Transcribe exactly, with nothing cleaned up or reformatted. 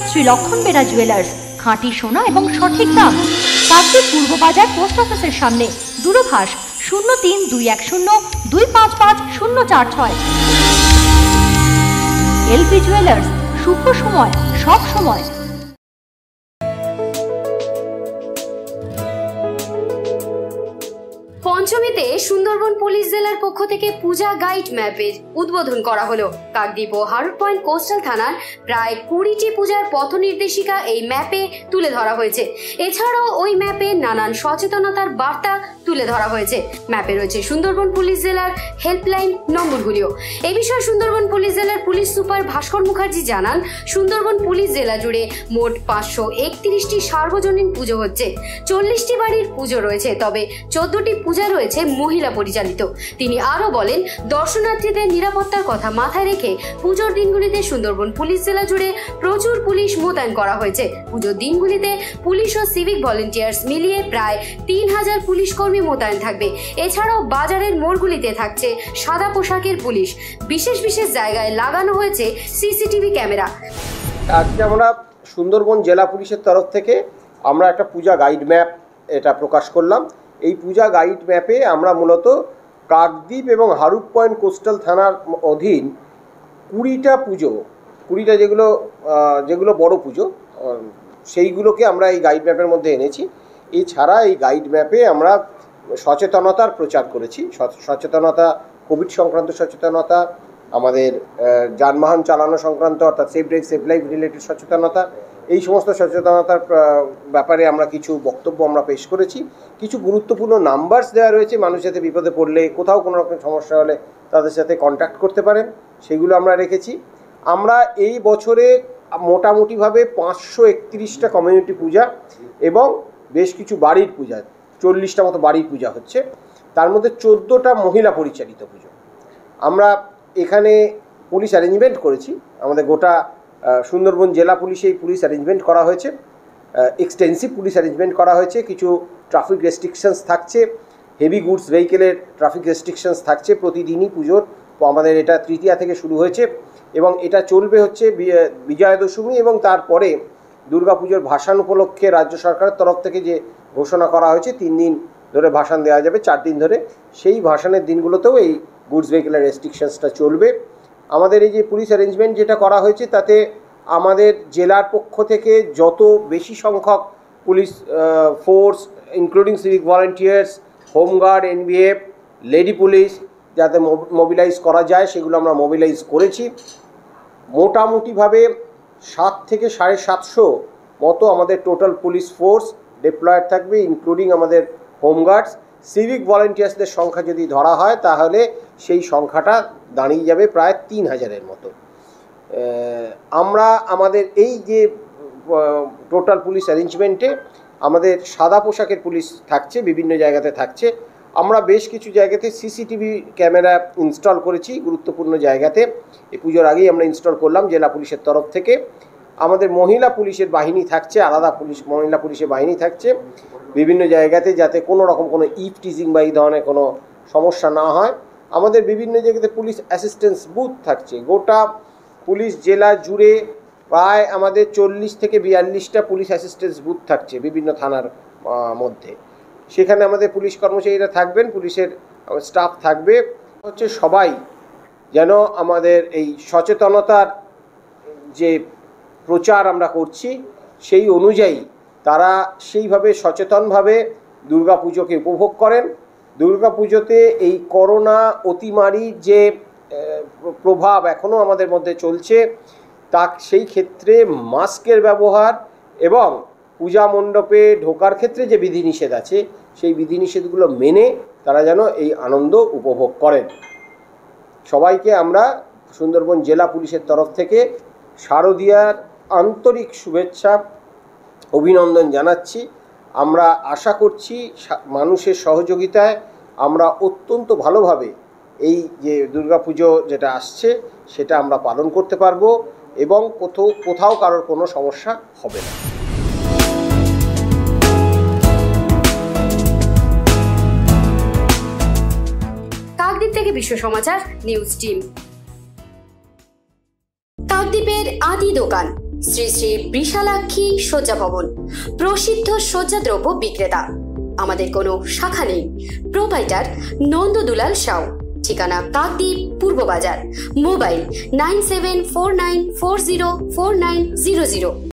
শ্রী লক্ষণ বেরা জুয়েলার্স, খাঁটি সোনা এবং সঠিক দাম। কাকদ্বীপ পূর্ব বাজার পোস্ট অফিসের সামনে, দূরভাষ শূন্য তিন দুই এক শূন্য দুই পাঁচ পাঁচ শূন্য চার ছয়। এলপি জুয়েলার্স, শুভ সময় সব সময়। পঞ্চমীতে সুন্দরবন পুলিশ জেলার পক্ষ থেকে পূজা গাইড ম্যাপের উদ্বোধন করা হলো। কাকদ্বীপ ও হারুট পয়েন্ট কোস্টাল থানার প্রায় কুড়িটি পূজার পথ নির্দেশিকা এই ম্যাপে তুলে ধরা হয়েছে। এছাড়াও ওই ম্যাপে নানান সচেতনতার বার্তা তুলে ধরা হয়েছে। ম্যাপে রয়েছে সুন্দরবন পুলিশ জেলার হেল্পলাইন নম্বরগুলিও। এই বিষয়ে সুন্দরবন পুলিশ জেলার পুলিশ সুপার ভাস্কর মুখার্জি জানান, সুন্দরবন পুলিশ জেলা জুড়ে মোট পাঁচশো একত্রিশটি সার্বজনীন পুজো হচ্ছে। চল্লিশটি বাড়ির পুজো রয়েছে, তবে চোদ্দটি পূজা রয়েছে মহিলা পরিচালিত। তিনি আরো বলেন, দর্শনার্থীদের নিরাপত্তার কথা মাথায় রেখে পুজোর দিনগুলিতে সুন্দরবন পুলিশ জেলা জুড়ে প্রচুর পুলিশ মোতায়েন করা হয়েছে। পুজোর দিনগুলিতে পুলিশ ও সিভিক ভলেন্টিয়ার্স মিলিয়ে প্রায় তিন হাজার পুলিশ কর্মী মোতায়েন থাকবে। এছাড়াও বাজারের মোড়গুলিতে থাকছে সাদা পোশাকের পুলিশ। বিশেষ বিশেষ জায়গায় লাগানো হয়েছে সিসিটিভি ক্যামেরা। আজকে আমরা সুন্দরবন জেলা পুলিশের তরফ থেকে আমরা একটা পূজা গাইড ম্যাপ এটা প্রকাশ করলাম। এই পূজা গাইড ম্যাপে আমরা মূলত কাকদ্বীপ এবং হারুট পয়েন্ট কোস্টাল থানার অধীন কুড়িটা পুজো, কুড়িটা যেগুলো যেগুলো বড় পুজো, সেইগুলোকে আমরা এই গাইড ম্যাপের মধ্যে এনেছি। এছাড়া এই গাইড ম্যাপে আমরা সচেতনতার প্রচার করেছি। সচেতনতা, কোভিড সংক্রান্ত সচেতনতা, আমাদের যানবাহন চালানো সংক্রান্ত অর্থাৎ safe drive safe life related সচেতনতা, এই সমস্ত সচেতনতার ব্যাপারে আমরা কিছু বক্তব্য আমরা পেশ করেছি। কিছু গুরুত্বপূর্ণ নাম্বারস দেওয়া রয়েছে, মানুষ যাতে বিপদে পড়লে, কোথাও কোনো রকম সমস্যা হলে তাদের সাথে কন্ট্যাক্ট করতে পারেন, সেগুলো আমরা রেখেছি। আমরা এই বছরে মোটামুটিভাবে পাঁচশো একত্রিশটা কমিউনিটি পূজা এবং বেশ কিছু বাড়ির পূজা, চল্লিশটা মতো বাড়ির পূজা হচ্ছে। তার মধ্যে চোদ্দোটা মহিলা পরিচালিত পুজো। আমরা এখানে পুলিশ অ্যারেঞ্জমেন্ট করেছি, আমাদের গোটা সুন্দরবন জেলা পুলিশেই পুলিশ অ্যারেঞ্জমেন্ট করা হয়েছে, এক্সটেন্সিভ পুলিশ অ্যারেঞ্জমেন্ট করা হয়েছে। কিছু ট্রাফিক রেস্ট্রিকশনস থাকছে, হেভি গুডস ভেহিকেলের ট্রাফিক রেস্ট্রিকশনস থাকছে প্রতিদিনই পুজোর। আমাদের এটা তৃতীয়া থেকে শুরু হয়েছে এবং এটা চলবে হচ্ছে বিজয়া দশমী এবং তারপরে দুর্গাপুজোর ভাসান উপলক্ষে রাজ্য সরকারের তরফ থেকে যে ঘোষণা করা হয়েছে তিন দিন ধরে ভাসান দেওয়া যাবে, চার দিন ধরে, সেই ভাসানের দিনগুলোতেও এই গুডস ভেহিকেলের রেস্ট্রিকশনসটা চলবে। আমাদের এই যে পুলিশ অ্যারেঞ্জমেন্ট যেটা করা হয়েছে তাতে আমাদের জেলার পক্ষ থেকে যত বেশি সংখ্যক police force including civic volunteers, home guard, NBF, lady police যাতে মোবিলাইজ করা যায় সেগুলো আমরা মোবিলাইজ করেছি। মোটামুটিভাবে সাত থেকে সাড়ে সাতশো মতো আমাদের টোটাল পুলিশ ফোর্স ডিপ্লয়েড থাকবে, ইনক্লুডিং আমাদের হোমগার্ডস। সিভিক ভলেন্টিয়ার্সদের সংখ্যা যদি ধরা হয় তাহলে সেই সংখ্যাটা দাঁড়িয়ে যাবে প্রায় তিন হাজারের মতো। আমরা আমাদের এই যে টোটাল পুলিশ অ্যারেঞ্জমেন্টে আমাদের সাদা পোশাকের পুলিশ থাকছে, বিভিন্ন জায়গাতে থাকছে। আমরা বেশ কিছু জায়গাতে সিসিটিভি ক্যামেরা ইনস্টল করেছি গুরুত্বপূর্ণ জায়গাতে। এই পুজোর আগেই আমরা ইনস্টল করলাম জেলা পুলিশের তরফ থেকে। আমাদের মহিলা পুলিশের বাহিনী থাকছে, আলাদা পুলিশ মহিলা পুলিশের বাহিনী থাকছে বিভিন্ন জায়গাতে, যাতে কোনো রকম কোনো ইভ টিজিং বা এই ধরনের কোনো সমস্যা না হয়। আমাদের বিভিন্ন জায়গাতে পুলিশ অ্যাসিস্ট্যান্স বুথ থাকছে। গোটা পুলিশ জেলা জুড়ে প্রায় আমাদের চল্লিশ থেকে বিয়াল্লিশটা পুলিশ অ্যাসিস্ট্যান্স বুথ থাকছে বিভিন্ন থানার মধ্যে। সেখানে আমাদের পুলিশ কর্মচারীরা থাকবেন, পুলিশের স্টাফ থাকবে। হচ্ছে সবাই যেন আমাদের এই সচেতনতার যে প্রচার আমরা করছি সেই অনুযায়ী তারা সেইভাবে সচেতনভাবে দুর্গাপুজোকে উপভোগ করেন। দুর্গাপুজোতে এই করোনা অতিমারির যে প্রভাব এখনও আমাদের মধ্যে চলছে, তা সেই ক্ষেত্রে মাস্কের ব্যবহার এবং পূজা মণ্ডপে ঢোকার ক্ষেত্রে যে বিধিনিষেধ আছে সেই বিধিনিষেধগুলো মেনে তারা যেন এই আনন্দ উপভোগ করেন। সবাইকে আমরা সুন্দরবন জেলা পুলিশের তরফ থেকে শারদীয়ার আন্তরিক শুভেচ্ছা অভিনন্দন জানাচ্ছি। আমরা আশা করছি মানুষের সহযোগিতায় আমরা অত্যন্ত ভালোভাবে এই যে দুর্গাপুজো যেটা আসছে সেটা আমরা পালন করতে পারবো এবং কোথাও কোথাও কারোর কোনো সমস্যা হবে না। কাকদ্বীপ থেকে বিশ্ব সমাচার নিউজ টিম। কাকদ্বীপের আদি দোকান শ্রী শ্রী বিশালাক্ষী শয্যা ভবন, প্রসিদ্ধ শয্যাদ্রব্য বিক্রেতা। আমাদের কোনো শাখা নেই। প্রোপাইটার নন্দদুলাল সাউ, ঠিকানা কাকদ্বীপ পূর্ব বাজার। Mobile nine seven four nine four zero four nine zero zero.